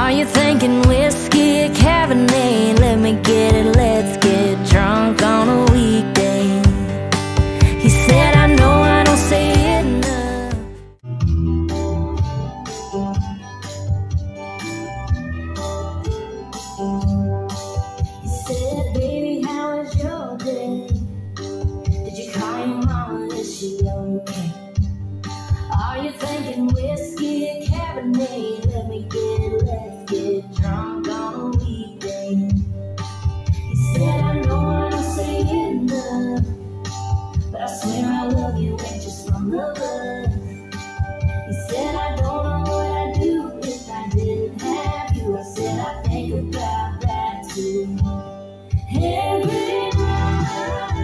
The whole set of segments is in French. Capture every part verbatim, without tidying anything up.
Are you thinking whiskey, Cabernet? Let me get it, let's get drunk on a weekday. He said, I know I don't say it enough. He said, baby, how was your day? Did you call your mama? Is she okay? Are you thinking whiskey, Cabernet? Let me get it, let's get drunk on a weekday. He said, I know I don't say it enough, but I swear I love you ain't just from the buzz. He said, I don't know what I'd do if I didn't have you. I said, I think about that too. Every night,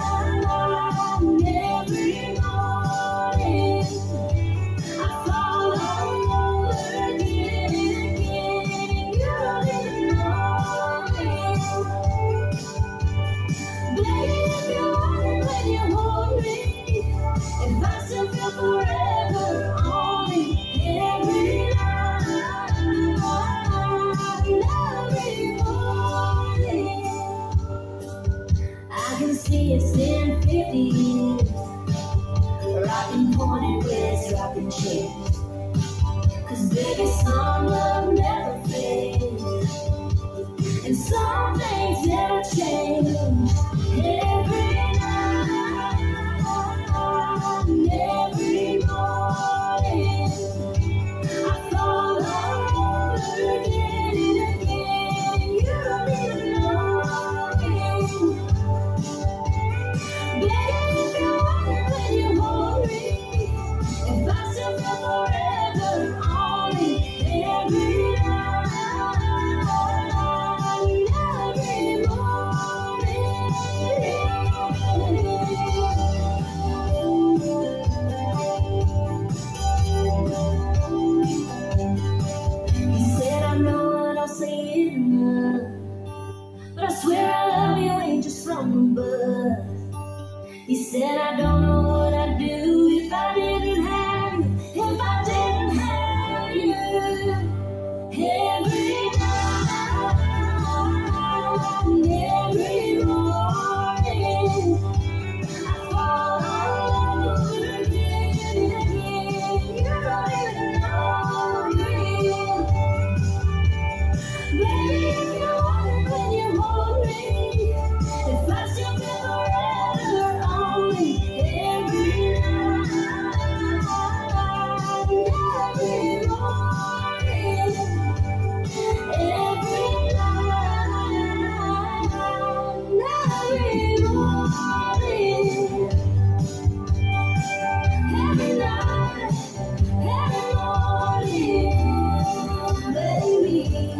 every morning, I fall over again and again. You don't even know me. Baby, if you want it when you hold me, if I still feel forever on me. Every night, every morning, I can see it's in fifty years, rocking pointed wrist, rocking chairs. Cause baby, some love never fades, and some things never change. Every night, every morning, I fall over again and again. You don't even know me. Baby, if you want it when you hold me, if I still feel forever on me. Every night, every morning. He said, I know I don't say it enough, but I swear I love you ain't just from the buzz. He said, I don't know what I'd do if I didn't have you, if I didn't have you. Every night, every morning, I fall over again and again. You don't even know me. Baby, if you want it when you hold me, if I still feel forever on me. Every night, every morning, every night, every morning, every night, every morning, baby.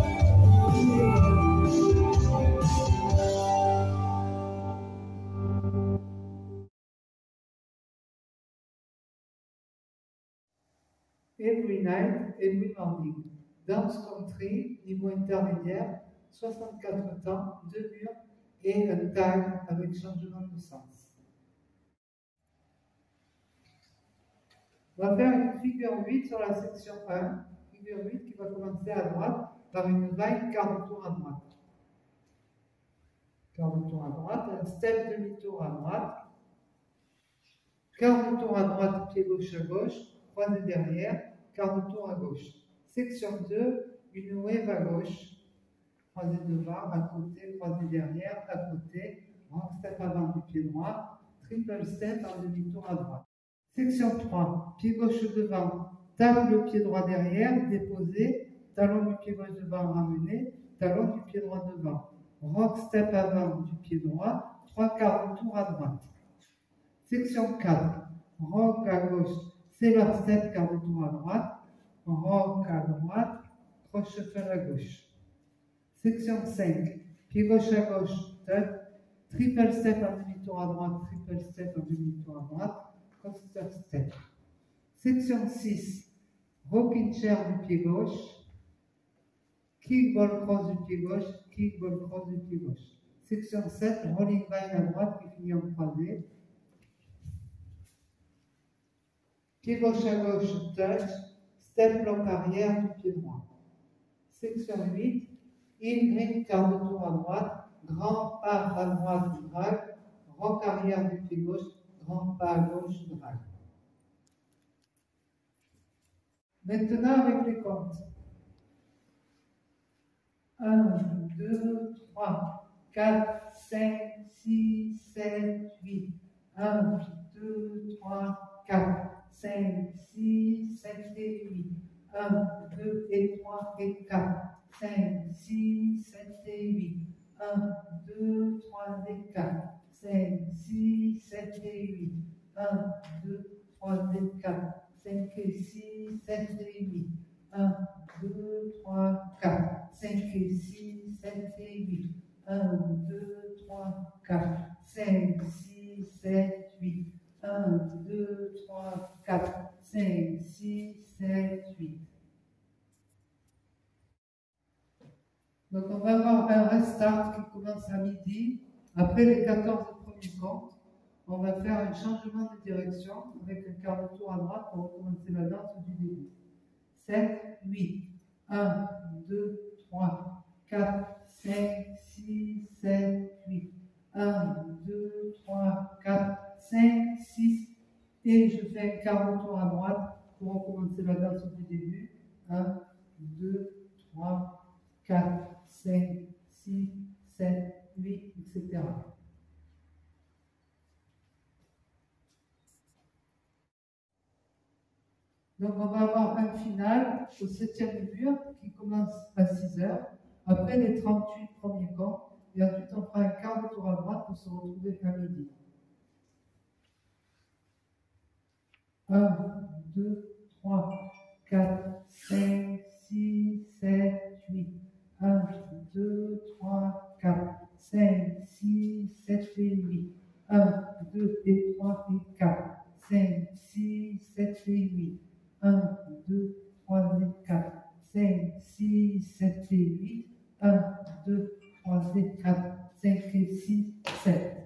Every night, every morning. Dance country, niveau intermédiaire, soixante-quatre temps, deux murs et un tag avec changement de sens. On va faire une figure huit sur la section un. Figure huit qui va commencer à droite par une vague quart de tour à droite. Quart de tour à droite, un step demi-tour à droite. Quart de tour à droite, pied gauche à gauche, croisé derrière, quart de tour à gauche. Section deux, une wave à gauche, croisé devant, à côté, croisé derrière, à côté, rock step avant du pied droit, triple step en demi-tour à droite. Section trois, pied gauche devant, talon le pied droit derrière, déposé, talon du pied gauche devant ramené, talon du pied droit devant. Rock step avant du pied droit, trois quarts de tour à droite. Section quatre, rock à gauche, sailor step quart de tour à droite, rock à droite, cross shuffle à gauche. Section cinq, pied gauche à gauche, touch, triple step en demi-tour à droite, triple step en demi-tour à droite, coaster step. Section six, rocking chair du pied gauche, kick ball cross du pied gauche, kick ball cross du pied gauche. Section sept, rolling vine à droite qui finit en croisé. Pied gauche à gauche, touch, step bloc arrière du pied droit. Section huit. Ingrid, quart de tour à droite, grand pas à droite, drague, rock arrière du pied gauche, grand pas à gauche, drague. Maintenant avec les comptes. un, deux, trois, quatre, cinq, six, sept, huit. un, deux, trois, quatre, cinq, six, sept et huit. un, deux et trois et quatre. cinq, six, sept et huit. un, deux, trois et quatre. cinq, six, sept et huit. un, deux, trois et quatre. cinq et six, sept et huit. un, deux, trois, quatre. cinq et six, sept et huit. un, deux, trois, quatre. cinq, six, sept, huit. un, deux, trois, quatre. cinq, six, sept, huit. Donc on va avoir un restart qui commence à midi. Après les quatorze premiers comptes, on va faire un changement de direction avec un quart de tour à droite pour recommencer la danse du début. sept, huit. un, deux, trois, quatre, cinq, six, sept, huit. un, deux, trois, quatre, cinq, six. Et je fais un quart de tour à droite pour recommencer la danse du début. un, deux, trois, quatre, cinq, six, sept, huit, et cetera. Donc on va avoir un final au septième mur qui commence à six heures, après les trente-huit premiers comptes, et ensuite on fera un quart de tour à droite pour se retrouver à midi. un, deux, trois, quatre, cinq, six, sept, huit. un, deux, trois, quatre, cinq, six, sept et huit. un, deux et trois et quatre. cinq, six, sept et huit. un, deux, trois et quatre. cinq, six, sept et huit. un, deux, trois et quatre. cinq et six, sept.